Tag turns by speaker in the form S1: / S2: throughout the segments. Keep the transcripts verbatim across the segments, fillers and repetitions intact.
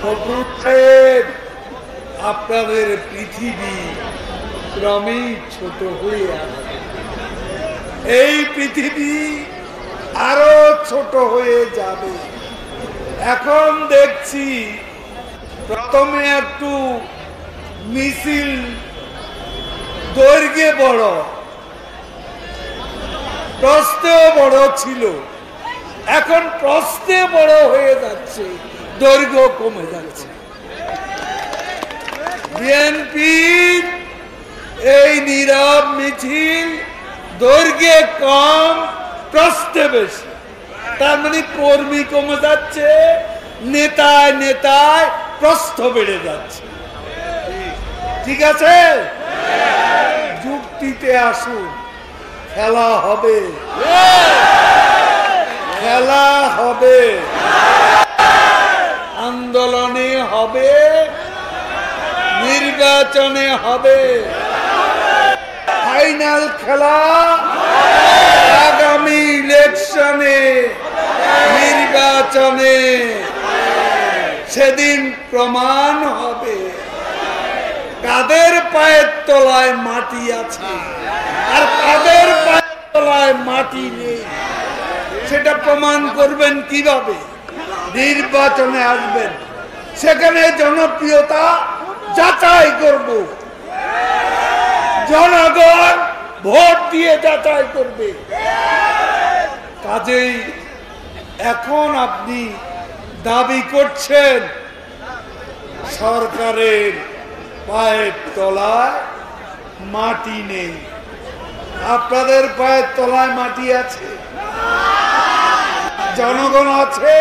S1: আপনাদের পৃথিবী ক্রমেই ছোট হয়ে আসে, এই পৃথিবী আরো ছোট হয়ে যাবে। এখন দেখছি প্রথমে একটু মিছিল দৈর্ঘ্যে বড়, প্রস্থেও বড় ছিল, এখন প্রস্থে বড় হয়ে যাচ্ছে, দৈর্ঘ্য কমে যাচ্ছে। বিএনপির এই নীরব মিছিল দৈর্ঘ্যে কম, প্রস্থে বেশি, তার মানে কর্মী কমে যাচ্ছে, নেতায় নেতায় প্রস্থ বেড়ে যাচ্ছে। ঠিক আছে, যুক্তিতে আসুন, খেলা হবে, খেলা হবে, আন্দোলনে হবে, নির্বাচনে হবে। ফাইনাল খেলা আগামী ইলেকশনে, নির্বাচনে, সেদিন প্রমাণ হবে কাদের পায়ের তলায় মাটি আছে আর কাদের পায়ের তলায় মাটি নেই। সেটা প্রমাণ করবেন কিভাবে? নির্বাচনে আসবেন, সেখানে জনপ্রিয়তা যাচাই করব, জনগণ ভোট দিয়ে যাচাই করবে। কাজেই এখন আপনি দাবি করছেন সরকারের পায়ের তলায় মাটি নেই, আপনাদের পায়ের তলায় মাটি আছে, জনগণ আছে,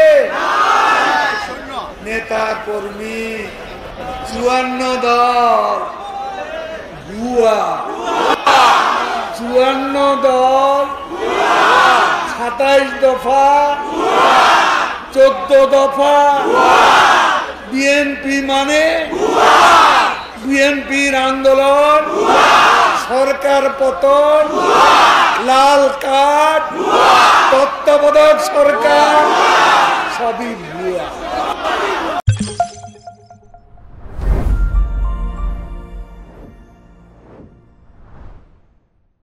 S1: নেতা কর্মী চুয়ান্ন দল ভুয়া, চুয়ান্ন দল সাতাইশ দফা চোদ্দ দফা, বিএনপি মানে বিএনপির আন্দোলন, সরকার পতন, লাল কার্ড, তত্ত্বাবধায়ক সরকার, সবই ভুয়া।